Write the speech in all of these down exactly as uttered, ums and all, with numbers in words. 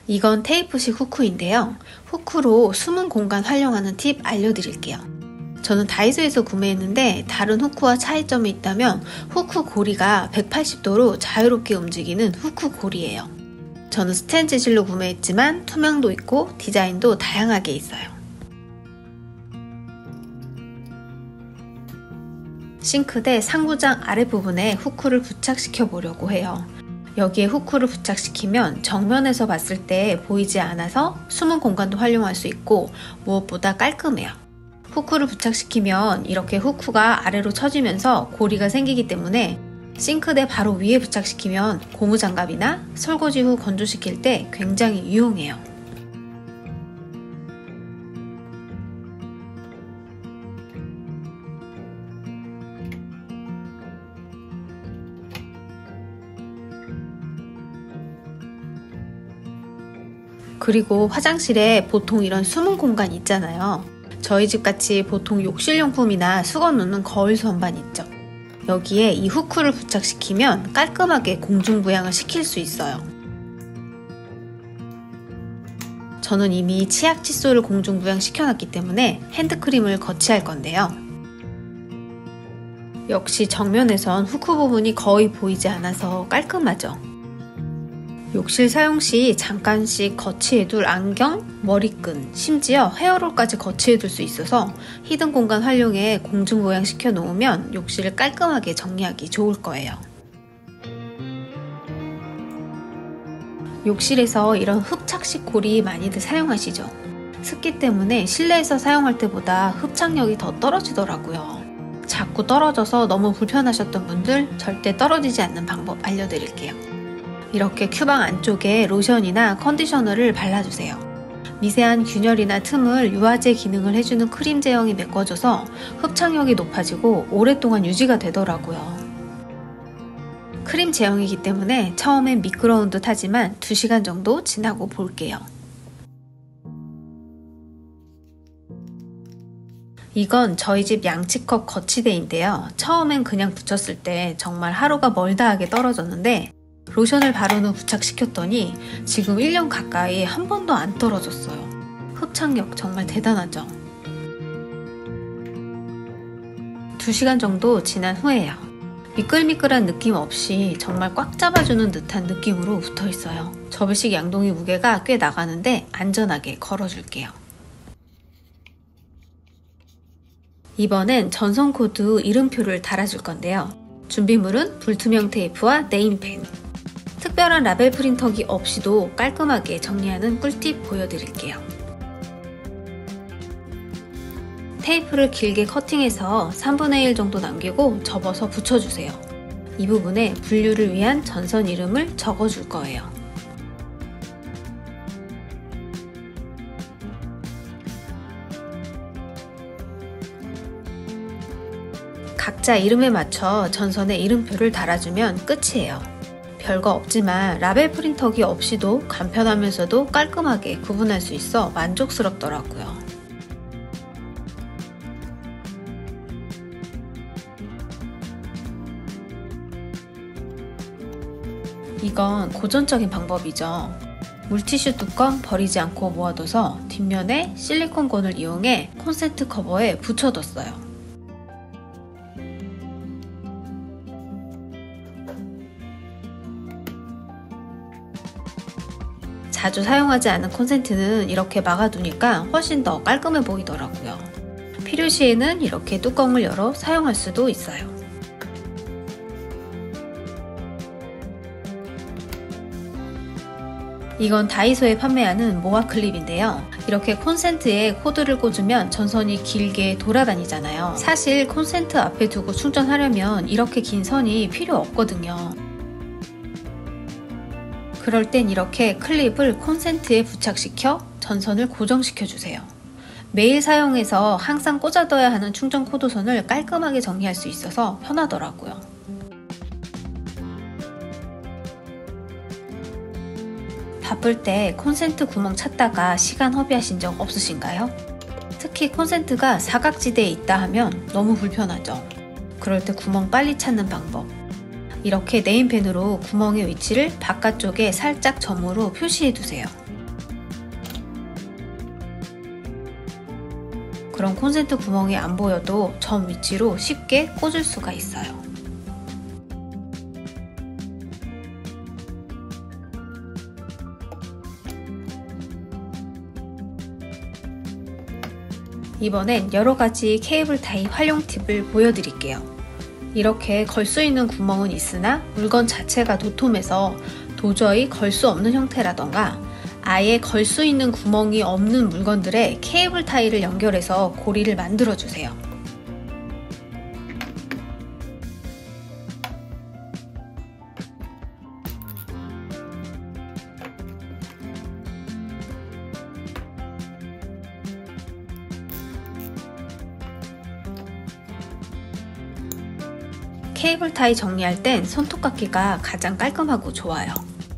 이건 테이프식 후크인데요. 후크로 숨은 공간 활용하는 팁 알려드릴게요. 저는 다이소에서 구매했는데 다른 후크와 차이점이 있다면 후크 고리가 백팔십 도로 자유롭게 움직이는 후크 고리예요. 저는 스텐 재질로 구매했지만 투명도 있고 디자인도 다양하게 있어요. 싱크대 상부장 아랫부분에 후크를 부착시켜 보려고 해요. 여기에 후크를 부착시키면 정면에서 봤을 때 보이지 않아서 숨은 공간도 활용할 수 있고 무엇보다 깔끔해요. 후크를 부착시키면 이렇게 후크가 아래로 처지면서 고리가 생기기 때문에 싱크대 바로 위에 부착시키면 고무장갑이나 설거지 후 건조시킬 때 굉장히 유용해요. 그리고 화장실에 보통 이런 숨은 공간 있잖아요. 저희 집 같이 보통 욕실용품이나 수건 놓는 거울 선반 있죠. 여기에 이 후크를 부착시키면 깔끔하게 공중부양을 시킬 수 있어요. 저는 이미 치약 칫솔을 공중부양 시켜놨기 때문에 핸드크림을 거치할 건데요. 역시 정면에선 후크 부분이 거의 보이지 않아서 깔끔하죠. 욕실 사용 시 잠깐씩 거치해둘 안경, 머리끈, 심지어 헤어롤까지 거치해둘 수 있어서 히든 공간 활용해 공중부양 시켜 놓으면 욕실을 깔끔하게 정리하기 좋을 거예요. 욕실에서 이런 흡착식 고리 많이들 사용하시죠? 습기 때문에 실내에서 사용할 때보다 흡착력이 더 떨어지더라고요. 자꾸 떨어져서 너무 불편하셨던 분들 절대 떨어지지 않는 방법 알려드릴게요. 이렇게 큐방 안쪽에 로션이나 컨디셔너를 발라주세요. 미세한 균열이나 틈을 유화제 기능을 해주는 크림 제형이 메꿔져서 흡착력이 높아지고 오랫동안 유지가 되더라고요. 크림 제형이기 때문에 처음엔 미끄러운 듯 하지만 두 시간 정도 지나고 볼게요. 이건 저희 집 양치컵 거치대인데요. 처음엔 그냥 붙였을 때 정말 하루가 멀다하게 떨어졌는데 로션을 바른 후 부착시켰더니 지금 일 년 가까이 한 번도 안 떨어졌어요. 흡착력 정말 대단하죠? 두 시간 정도 지난 후에요. 미끌미끌한 느낌 없이 정말 꽉 잡아주는 듯한 느낌으로 붙어 있어요. 접이식 양동이 무게가 꽤 나가는데 안전하게 걸어줄게요. 이번엔 전선 코드 이름표를 달아줄 건데요. 준비물은 불투명 테이프와 네임펜. 특별한 라벨 프린터기 없이도 깔끔하게 정리하는 꿀팁 보여드릴게요. 테이프를 길게 커팅해서 삼분의 일 정도 남기고 접어서 붙여주세요. 이 부분에 분류를 위한 전선 이름을 적어줄 거예요. 각자 이름에 맞춰 전선에 이름표를 달아주면 끝이에요. 별거 없지만 라벨 프린터기 없이도 간편하면서도 깔끔하게 구분할 수 있어 만족스럽더라고요. 이건 고전적인 방법이죠. 물티슈 뚜껑 버리지 않고 모아둬서 뒷면에 실리콘건을 이용해 콘센트 커버에 붙여뒀어요. 자주 사용하지 않은 콘센트는 이렇게 막아두니까 훨씬 더 깔끔해 보이더라고요. 필요시에는 이렇게 뚜껑을 열어 사용할 수도 있어요. 이건 다이소에 판매하는 모아 클립인데요. 이렇게 콘센트에 코드를 꽂으면 전선이 길게 돌아다니잖아요. 사실 콘센트 앞에 두고 충전하려면 이렇게 긴 선이 필요 없거든요. 그럴 땐 이렇게 클립을 콘센트에 부착시켜 전선을 고정시켜 주세요. 매일 사용해서 항상 꽂아둬야 하는 충전 코드선을 깔끔하게 정리할 수 있어서 편하더라고요. 바쁠 때 콘센트 구멍 찾다가 시간 허비하신 적 없으신가요? 특히 콘센트가 사각지대에 있다 하면 너무 불편하죠. 그럴 때 구멍 빨리 찾는 방법. 이렇게 네임펜으로 구멍의 위치를 바깥쪽에 살짝 점으로 표시해 두세요. 그런 콘센트 구멍이 안 보여도 점 위치로 쉽게 꽂을 수가 있어요. 이번엔 여러가지 케이블 타입 활용 팁을 보여드릴게요. 이렇게 걸 수 있는 구멍은 있으나 물건 자체가 도톰해서 도저히 걸 수 없는 형태라던가 아예 걸 수 있는 구멍이 없는 물건들에 케이블 타이를 연결해서 고리를 만들어주세요. 케이블 타이 정리할 땐 손톱깎이가 가장 깔끔하고 좋아요.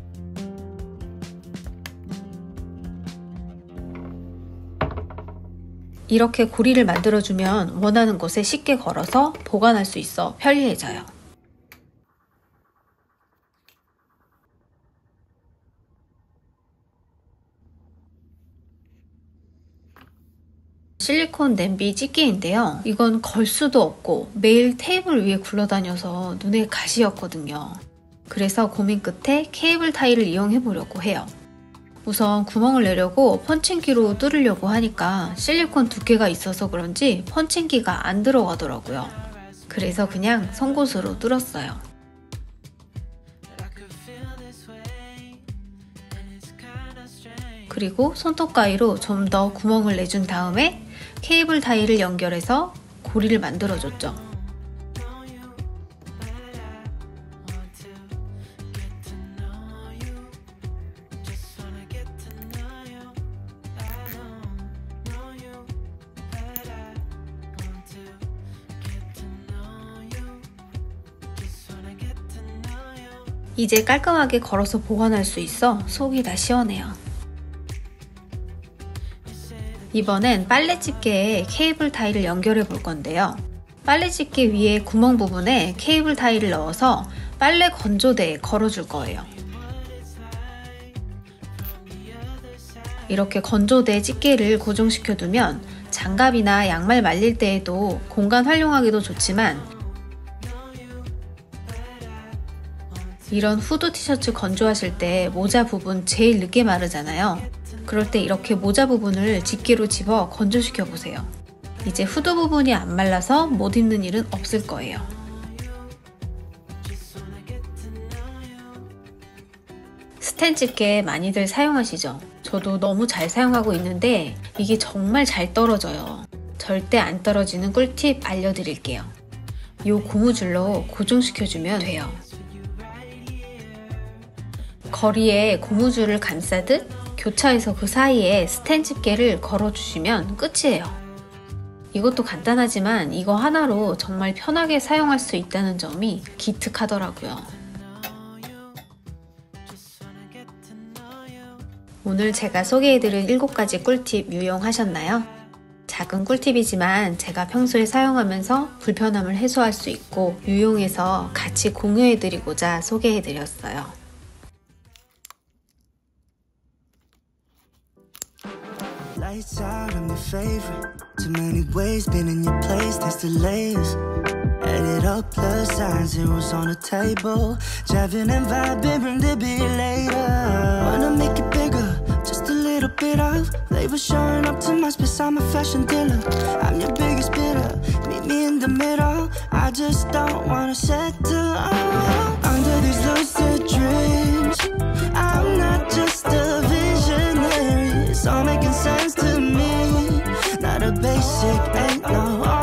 이렇게 고리를 만들어주면 원하는 곳에 쉽게 걸어서 보관할 수 있어 편리해져요. 실리콘 냄비 집게인데요. 이건 걸 수도 없고 매일 테이블 위에 굴러다녀서 눈에 가시였거든요. 그래서 고민 끝에 케이블 타이를 이용해 보려고 해요. 우선 구멍을 내려고 펀칭기로 뚫으려고 하니까 실리콘 두께가 있어서 그런지 펀칭기가 안 들어가더라고요. 그래서 그냥 송곳으로 뚫었어요. 그리고 손톱가위로 좀 더 구멍을 내준 다음에 케이블 타이를 연결해서 고리를 만들어줬죠. 이제 깔끔하게 걸어서 보관할 수 있어 속이 다 시원해요. 이번엔 빨래 집게에 케이블 타이를 연결해 볼 건데요. 빨래 집게 위에 구멍 부분에 케이블 타이를 넣어서 빨래 건조대에 걸어줄 거예요. 이렇게 건조대 집게를 고정시켜 두면 장갑이나 양말 말릴 때에도 공간 활용하기도 좋지만 이런 후드 티셔츠 건조하실 때 모자 부분 제일 늦게 마르잖아요. 그럴 때 이렇게 모자 부분을 집게로 집어 건조시켜 보세요. 이제 후드 부분이 안 말라서 못 입는 일은 없을 거예요. 스텐 집게 많이들 사용하시죠? 저도 너무 잘 사용하고 있는데 이게 정말 잘 떨어져요. 절대 안 떨어지는 꿀팁 알려드릴게요. 이 고무줄로 고정시켜주면 돼요. 거리에 고무줄을 감싸듯 교차해서 그 사이에 스텐 집게를 걸어주시면 끝이에요. 이것도 간단하지만 이거 하나로 정말 편하게 사용할 수 있다는 점이 기특하더라고요. 오늘 제가 소개해드린 일곱 가지 꿀팁 유용하셨나요? 작은 꿀팁이지만 제가 평소에 사용하면서 불편함을 해소할 수 있고 유용해서 같이 공유해드리고자 소개해드렸어요. Lights out, I'm your favorite. Too many ways, been in your place, there's delays. Add it up, plus signs, zeros on the table. Driving and vibing, bring the beat later. Wanna make it bigger, just a little bit of flavor showing up to my space, I'm a fashion dealer. I'm your biggest bidder, meet me in the middle. I just don't wanna settle under these lucid dreams. I'm not just a visionary, it's all making sense to me. Not a basic, ain't no